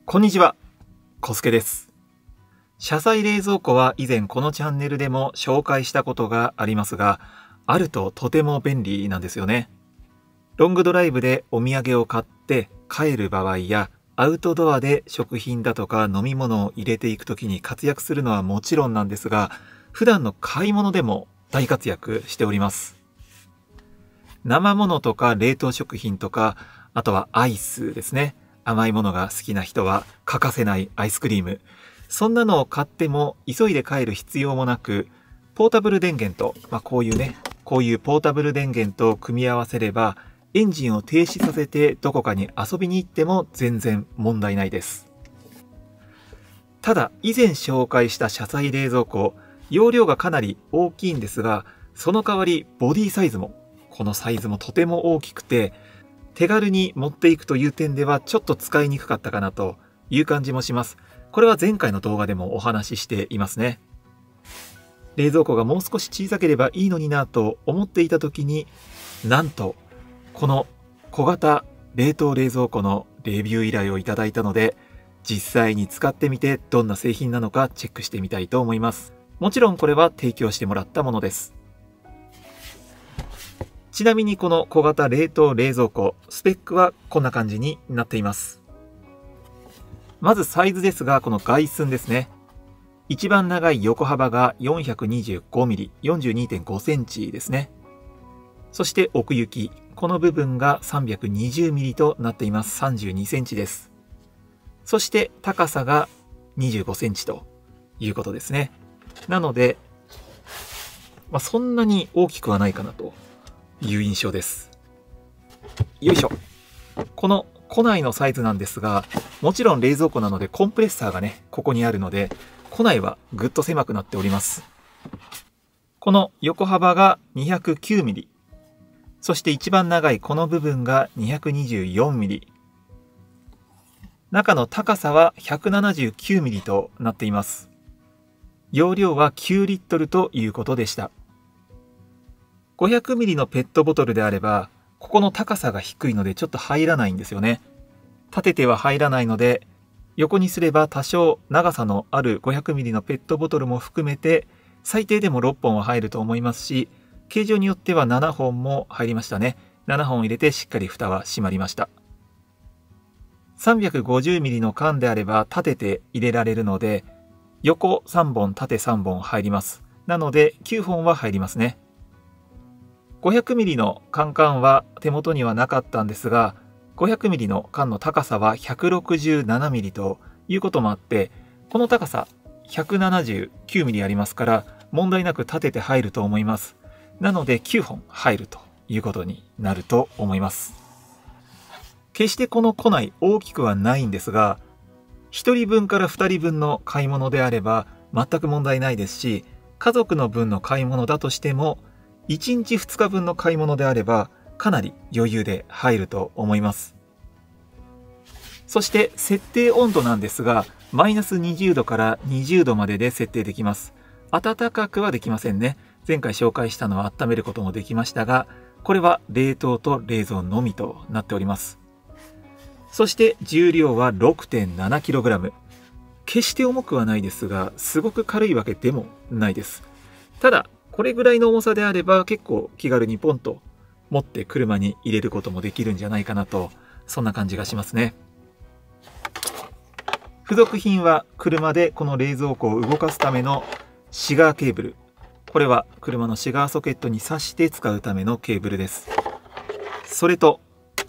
こんにちは、コスケです。車載冷蔵庫は以前このチャンネルでも紹介したことがありますが、あるととても便利なんですよね。ロングドライブでお土産を買って帰る場合や、アウトドアで食品だとか飲み物を入れていくときに活躍するのはもちろんなんですが、普段の買い物でも大活躍しております。生物とか冷凍食品とか、あとはアイスですね。甘いものが好きな人は欠かせないアイスクリーム。そんなのを買っても急いで帰る必要もなく、ポータブル電源と、こういうポータブル電源と組み合わせれば、エンジンを停止させてどこかに遊びに行っても全然問題ないです。ただ、以前紹介した車載冷蔵庫、容量がかなり大きいんですが、その代わりボディサイズも、このサイズもとても大きくて、手軽に持っていくという点ではちょっと使いにくかったかなという感じもします。これは前回の動画でもお話ししていますね。冷蔵庫がもう少し小さければいいのになと思っていた時に、なんとこの小型冷凍冷蔵庫のレビュー依頼をいただいたので、実際に使ってみてどんな製品なのかチェックしてみたいと思います。もちろんこれは提供してもらったものです。ちなみにこの小型冷凍冷蔵庫、スペックはこんな感じになっています。まずサイズですが、この外寸ですね。一番長い横幅が 425mm、42.5 センチですね。そして奥行き、この部分が 320mm となっています。32センチです。そして高さが25センチということですね。なので、そんなに大きくはないかなという印象です。よいしょ。この庫内のサイズなんですが、もちろん冷蔵庫なのでコンプレッサーがね、ここにあるので、庫内はぐっと狭くなっております。この横幅が 209mm、そして一番長いこの部分が 224mm、中の高さは 179mm となっています。容量は9リットルということでした。500ml のペットボトルであれば、ここの高さが低いのでちょっと入らないんですよね。立てては入らないので、横にすれば多少長さのある 500ml のペットボトルも含めて、最低でも6本は入ると思いますし、形状によっては7本も入りましたね。7本入れてしっかり蓋は閉まりました。350ml の缶であれば立てて入れられるので、横3本、縦3本入ります。なので9本は入りますね。500ml のカンカンは手元にはなかったんですが、500ml の缶の高さは 167mm ということもあって、この高さ 179mm ありますから、問題なく立てて入ると思います。なので9本入るということになると思います。決してこの庫内大きくはないんですが、1人分から2人分の買い物であれば全く問題ないですし、家族の分の買い物だとしても、1日2日分の買い物であればかなり余裕で入ると思います。そして設定温度なんですが、マイナス20度から20度までで設定できます。暖かくはできませんね。前回紹介したのは温めることもできましたが、これは冷凍と冷蔵のみとなっております。そして重量は 6.7kg。決して重くはないですが、すごく軽いわけでもないです。ただ、これぐらいの重さであれば結構気軽にポンと持って車に入れることもできるんじゃないかなと、そんな感じがしますね。付属品は車でこの冷蔵庫を動かすためのシガーケーブル。これは車のシガーソケットに挿して使うためのケーブルです。それと、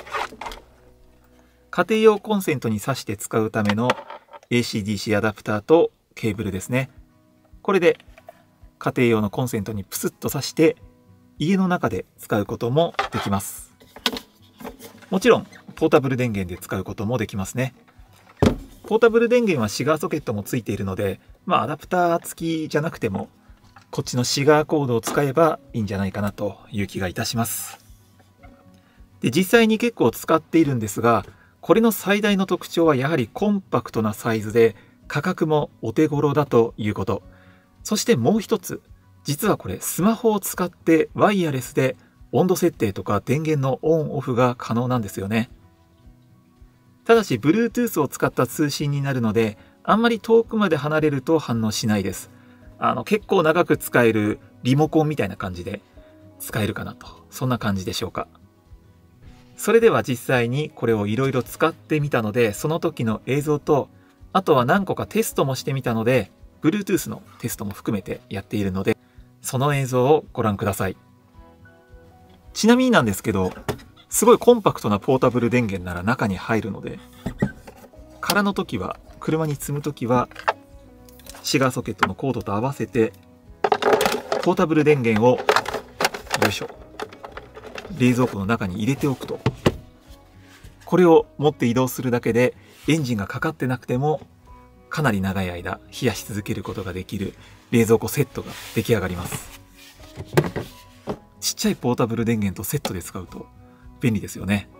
家庭用コンセントに挿して使うための AC/DC アダプターとケーブルですね。これで家庭用のコンセントにプスッと挿して家の中で使うこともできます。もちろんポータブル電源で使うこともできますね。ポータブル電源はシガーソケットもついているので、アダプター付きじゃなくてもこっちのシガーコードを使えばいいんじゃないかなという気がいたします。で、実際に結構使っているんですが、これの最大の特徴はやはりコンパクトなサイズで価格もお手頃だということ。そしてもう一つ、実はこれスマホを使ってワイヤレスで温度設定とか電源のオンオフが可能なんですよね。 ただし Bluetooth を使った通信になるので、あんまり遠くまで離れると反応しないです。結構長く使えるリモコンみたいな感じで使えるかなと、そんな感じでしょうか。それでは実際にこれをいろいろ使ってみたので、その時の映像と、あとは何個かテストもしてみたので、Bluetooth のテストも含めてやっているので、その映像をご覧ください。ちなみになんですけど、すごいコンパクトなポータブル電源なら中に入るので、空の時は、車に積む時は、シガーソケットのコードと合わせて、ポータブル電源を、よいしょ、冷蔵庫の中に入れておくと、これを持って移動するだけでエンジンがかかってなくてもかなり長い間冷やし続けることができる冷蔵庫セットが出来上がります。ちっちゃいポータブル電源とセットで使うと便利ですよね。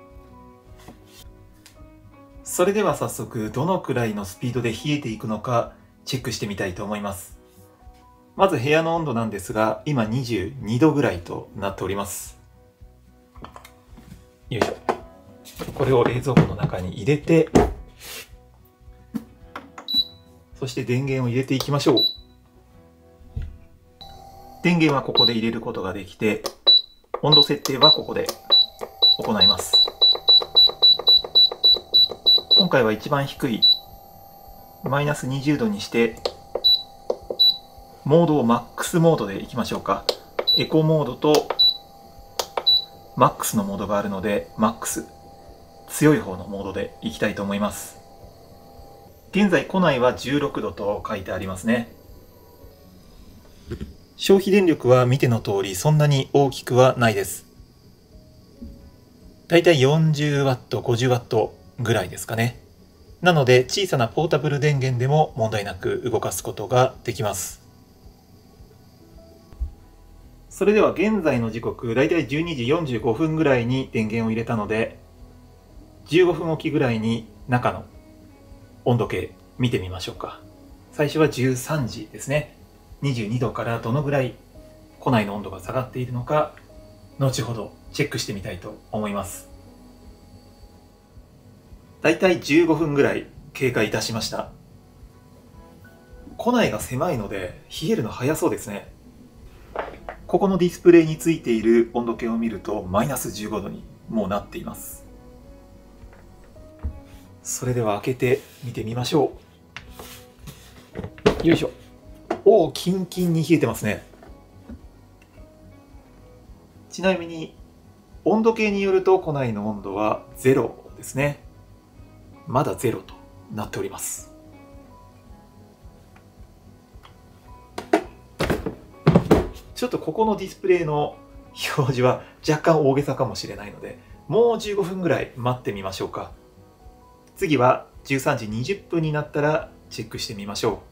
それでは早速どのくらいのスピードで冷えていくのかチェックしてみたいと思います。まず部屋の温度なんですが、今22度ぐらいとなっております。よいしょ。これを冷蔵庫の中に入れて、そして電源を入れていきましょう。電源はここで入れることができて、温度設定はここで行います。今回は一番低いマイナス20度にして、モードをマックスモードでいきましょうか。エコモードとマックスのモードがあるので、マックス、強い方のモードでいきたいと思います。現在庫内は16度と書いてありますね。消費電力は見ての通りそんなに大きくはないです。だいたい 40W、50W ぐらいですかね。なので小さなポータブル電源でも問題なく動かすことができます。それでは現在の時刻、だいたい12時45分ぐらいに電源を入れたので、15分おきぐらいに中の温度計見てみましょうか。最初は13時ですね。22度からどのぐらい庫内の温度が下がっているのか、後ほどチェックしてみたいと思います。だいたい15分ぐらい経過いたしました。庫内が狭いので冷えるの早そうですね。ここのディスプレイについている温度計を見るとマイナス15度にもうなっています。それでは開けてみてみましょう。よいしょ。おお、キンキンに冷えてますね。ちなみに温度計によると庫内の温度は0ですね。まだ0となっております。ちょっとここのディスプレイの表示は若干大げさかもしれないので、もう15分ぐらい待ってみましょうか。次は13時20分になったらチェックしてみましょう。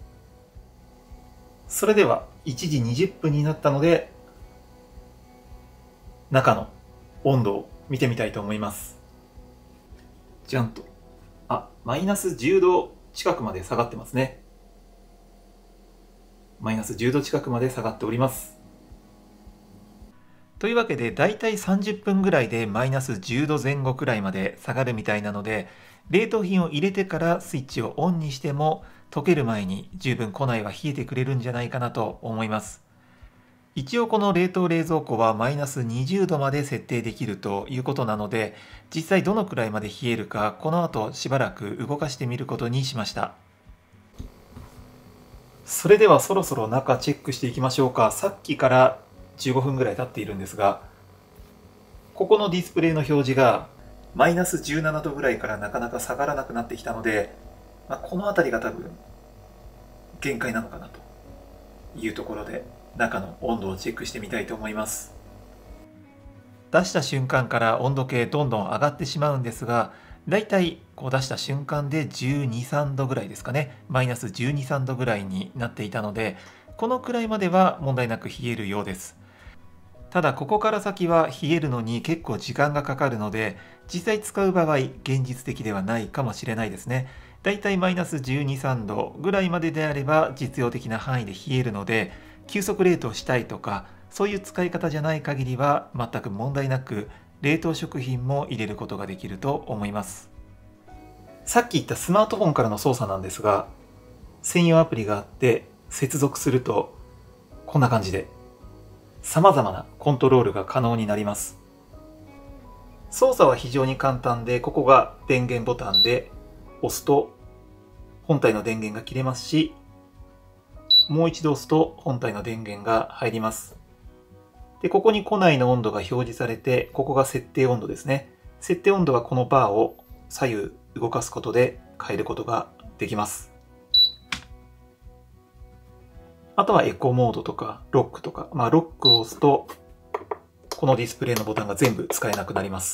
それでは1時20分になったので、中の温度を見てみたいと思います。じゃんと。マイナス10度近くまで下がってますね。マイナス10度近くまで下がっております。というわけで、だいたい30分ぐらいでマイナス10度前後くらいまで下がるみたいなので、冷凍品を入れてからスイッチをオンにしても、溶ける前に十分庫内は冷えてくれるんじゃないかなと思います。一応この冷凍冷蔵庫はマイナス20度まで設定できるということなので、実際どのくらいまで冷えるか、この後しばらく動かしてみることにしました。それではそろそろ中チェックしていきましょうか。さっきから15分ぐらい経っているんですが、ここのディスプレイの表示がマイナス17度ぐらいからなかなか下がらなくなってきたので、この辺りが多分限界なのかなというところで、中の温度をチェックしてみたいと思います。出した瞬間から温度計どんどん上がってしまうんですが、だいたいこう出した瞬間で12、13度ぐらいですかね。マイナス12、13度ぐらいになっていたので、このくらいまでは問題なく冷えるようです。ただここから先は冷えるのに結構時間がかかるので、実際使う場合現実的ではないかもしれないですね。だいたいマイナス12、13度ぐらいまでであれば実用的な範囲で冷えるので、急速冷凍したいとかそういう使い方じゃない限りは全く問題なく冷凍食品も入れることができると思います。 さっき言ったスマートフォンからの操作なんですが、専用アプリがあって接続するとこんな感じで様々なコントロールが可能になります。操作は非常に簡単で、ここが電源ボタンで押すと本体の電源が切れますし、もう一度押すと本体の電源が入ります。で、ここに庫内の温度が表示されて、ここが設定温度ですね。設定温度はこのバーを左右動かすことで変えることができます。あとはエコモードとかロックとか、ロックを押すとこのディスプレイのボタンが全部使えなくなります。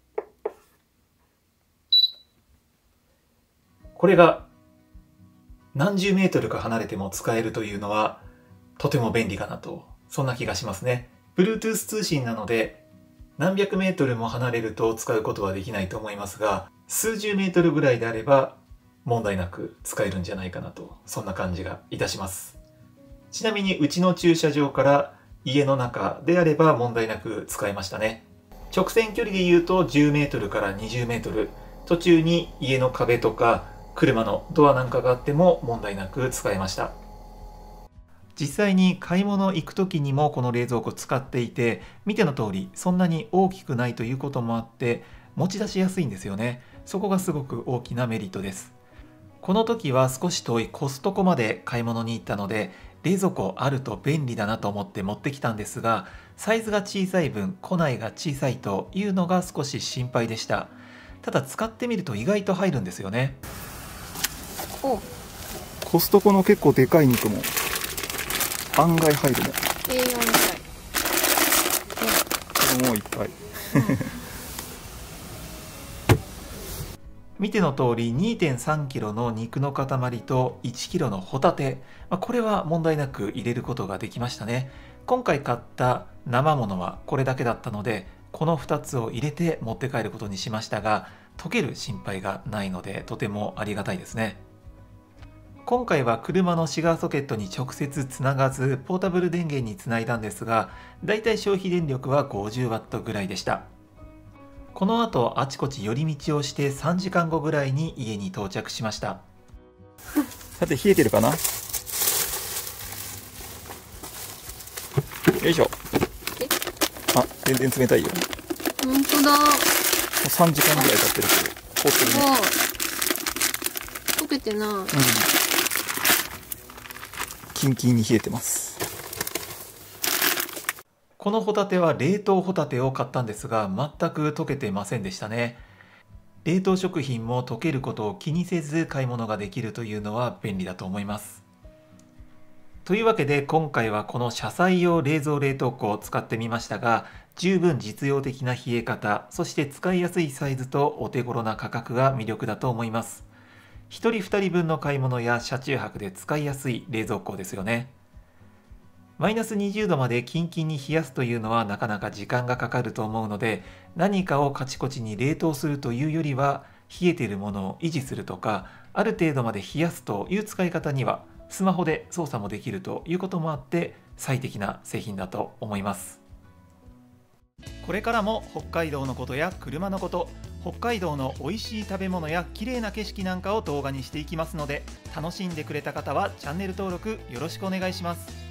これが何十メートルか離れても使えるというのはとても便利かなと、そんな気がしますね。Bluetooth 通信なので何百メートルも離れると使うことはできないと思いますが、数十メートルぐらいであれば問題なく使えるんじゃないかなと、そんな感じがいたします。ちなみにうちの駐車場から家の中であれば問題なく使えましたね。直線距離で言うと10メートルから20メートル、途中に家の壁とか車のドアなんかがあっても問題なく使えました。実際に買い物行く時にもこの冷蔵庫使っていて、見ての通りそんなに大きくないということもあって持ち出しやすいんですよね。そこがすごく大きなメリットです。この時は少し遠いコストコまで買い物に行ったので、冷蔵庫あると便利だなと思って持ってきたんですが、サイズが小さい分庫内が小さいというのが少し心配でした。ただ使ってみると意外と入るんですよね。 コストコの結構でかい肉も案外入るね。 栄養みたい。 これもいっぱい。 見ての通り 2.3 キロの肉の塊と1キロのホタテ、これは問題なく入れることができましたね。今回買った生ものはこれだけだったので、この2つを入れて持って帰ることにしましたが、溶ける心配がないのでとてもありがたいですね。今回は車のシガーソケットに直接つながず、ポータブル電源につないだんですが、だいたい消費電力は 50W ぐらいでした。この後あちこち寄り道をして3時間後ぐらいに家に到着しました。 さて冷えてるかな。よいしょ。あ、全然冷たいよ。 本当だ。もう 3時間ぐらい経ってるけど凍ってるね。 溶けてない。 キンキンに冷えてます。 このホタテは冷凍ホタテを買ったんですが、全く溶けてませんでしたね。冷凍食品も溶けることを気にせず買い物ができるというのは便利だと思います。というわけで今回はこの車載用冷蔵冷凍庫を使ってみましたが、十分実用的な冷え方、そして使いやすいサイズとお手頃な価格が魅力だと思います。1人2人分の買い物や車中泊で使いやすい冷蔵庫ですよね。マイナス20度までキンキンに冷やすというのはなかなか時間がかかると思うので、何かをカチコチに冷凍するというよりは、冷えているものを維持するとか、ある程度まで冷やすという使い方にはスマホで操作もできるということもあって最適な製品だと思います。これからも北海道のことや車のこと、北海道の美味しい食べ物や綺麗な景色なんかを動画にしていきますので、楽しんでくれた方はチャンネル登録よろしくお願いします。